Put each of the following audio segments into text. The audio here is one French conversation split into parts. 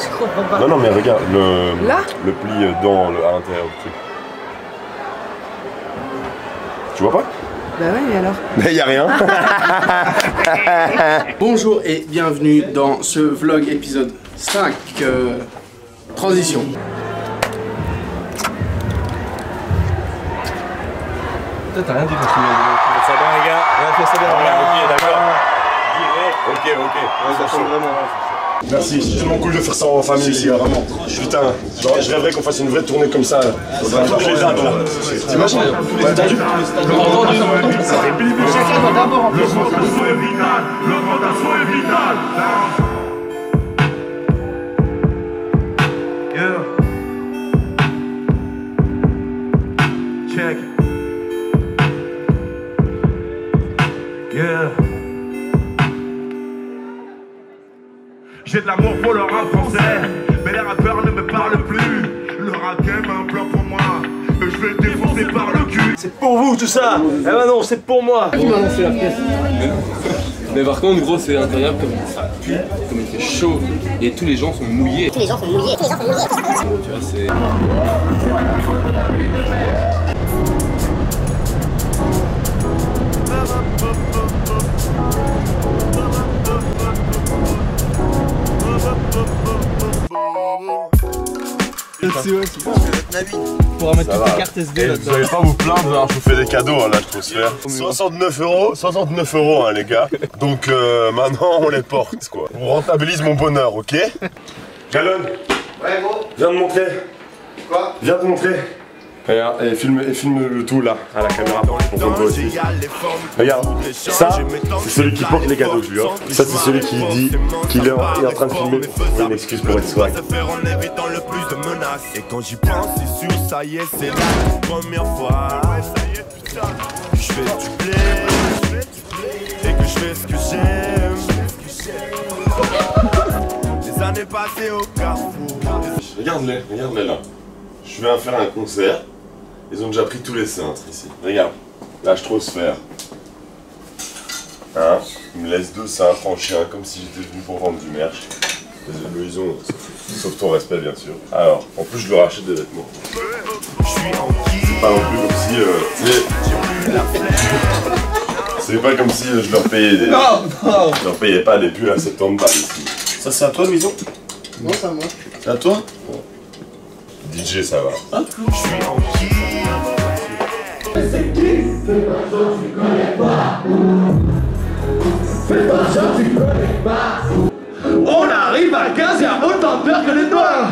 Je comprends pas. Non, non, mais regarde, Là le pli à l'intérieur du truc. Tu vois pas? Bah ouais, et alors? Mais y a rien. Bonjour et bienvenue dans ce vlog épisode 5, transition. Toi t'as rien dit quand tu m'as ça bien les gars, on a fait ça bien. Ok, d'accord. Direct. Ok. Ouais, ça change vraiment. Merci, c'est tellement cool de faire ça en famille ici, vraiment. Putain, je rêverais qu'on fasse une vraie tournée comme ça. Toutes les dates là. T'imagines? Ouais, t'as vu? Ça fait pili. Chacun doit d'abord en plus. L'augmentation est vitale, l'augmentation est vitale. Yeah. Check. Yeah. J'ai de l'amour pour le rap français, mais les rappeurs ne me parlent plus. Le rap game a un plan pour moi, et je vais le défoncer par le cul. C'est pour vous tout ça. Eh ben non, c'est pour moi. Qui m'a lancé la pièce? Mais par contre, gros, c'est incroyable comme ça pue, comme il fait chaud et tous les gens sont mouillés. Tous les gens sont mouillés. Tu vois, c'est. Pour mettre toutes les cartes SD là. Vous allez pas vous plaindre d'avoir chauffé des cadeaux à l'atmosphère. 69 €, hein, les gars. Donc maintenant on les porte quoi. On rentabilise mon bonheur, ok? Galon. Ouais gros. Viens me montrer. Quoi? Viens te montrer. Regarde, et filme le tout là, à la caméra. On voit aussi. Regarde, ça, c'est celui qui porte les cadeaux, tu vois. Ça, c'est celui qui dit qu'il est en train de filmer pour trouver une excuse pour être swag. Et quand j'y pense, c'est sûr, ça y est, c'est la première fois. Je fais du blé et que je fais ce que j'aime. Les années passées au carrefour. Regarde-les là. Je viens faire un concert. Ils ont déjà pris tous les cintres ici. Regarde, la strosphère. Hein? Ils me laissent 2 cintres en chien comme si j'étais venu pour vendre du merch. Les ils ont, sauf ton respect bien sûr. Alors, en plus je leur achète des vêtements. C'est pas non plus comme si... c'est pas comme si je leur payais des... Non. Je leur payais pas des pulls à 70 balles ici. Ça c'est à toi Louison? Non, c'est à moi. C'est à toi? DJ ça va. Je suis en qui? On arrive à 15, y'a autant de peur que les doigts.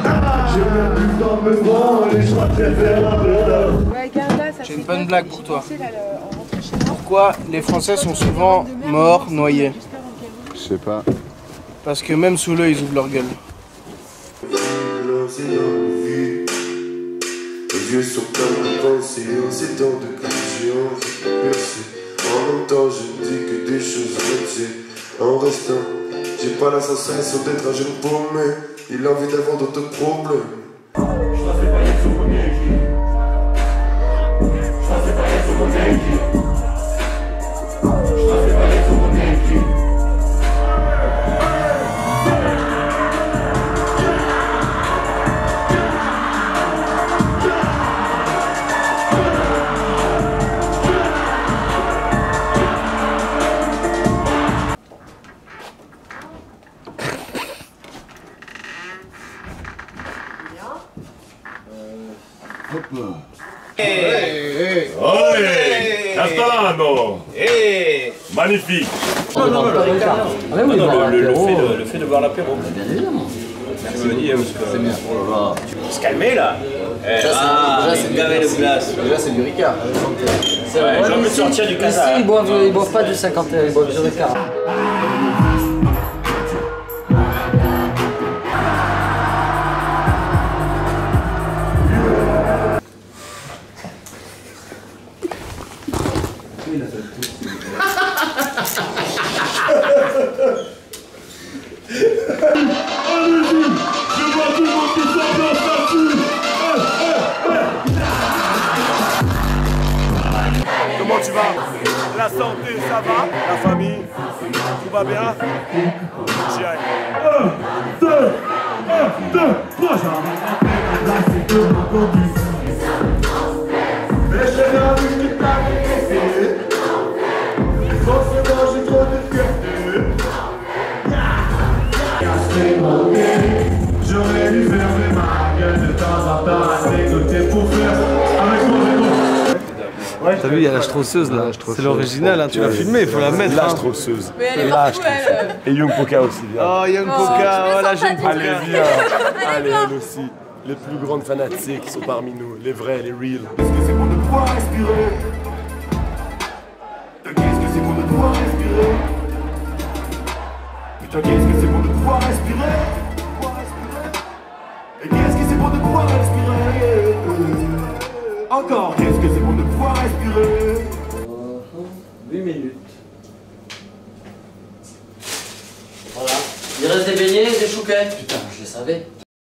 J'ai une bonne blague pour toi. Pourquoi les Français sont souvent morts noyés? Je sais pas. Parce que même sous l'eau, ils ouvrent leur gueule. Les yeux sont pleins de pensées, en ces temps de conscience percée. En même temps, je ne dis que des choses métiers. En restant, j'ai pas la sensation d'être un jeune paumé. Il a envie d'avoir d'autres problèmes. Castellano! Magnifique! Le fait de boire l'apéro. Bien évidemment. C'est bien. Faut se calmer là. C'est gavé de glace. Déjà, c'est du Ricard. Ouais, j'ai envie de sortir du casa. Ici, ils boivent pas du 51, ils boivent du Ricard. Comment tu vas? La santé, ça va? La famille? Tout va bien? J'y aille. 1, 2, 1. 2, 3, c'est que ma condition. Mais j'ai bien vu que t'as décaissé. Forcément j'ai trop de fierté. J'aurais dû fermer ma gueule de temps en temps à tes côtés pour faire avec mon Ouais, t'as vu, il y a la strosseuse là. C'est l'original, hein, tu l'as filmé, il faut la mettre. La strosseuse. Mais elle est partout, elle. Et Young Poka aussi. Viens. Oh, Young Poka, oh la jeune Poka. Allez, viens. Allez, elle aussi. Les plus grandes fanatiques sont parmi nous. Les vrais, les real. Qu'est-ce que c'est bon de pouvoir respirer? Qu'est-ce que c'est bon de pouvoir respirer? Putain, qu'est-ce que c'est bon de pouvoir respirer? Et qu'est-ce que c'est bon de pouvoir respirer? Encore, qu'est-ce que c'est bon de pouvoir respirer? 8 minutes. Voilà. Il reste des beignets et des chouquettes. Putain, je le savais.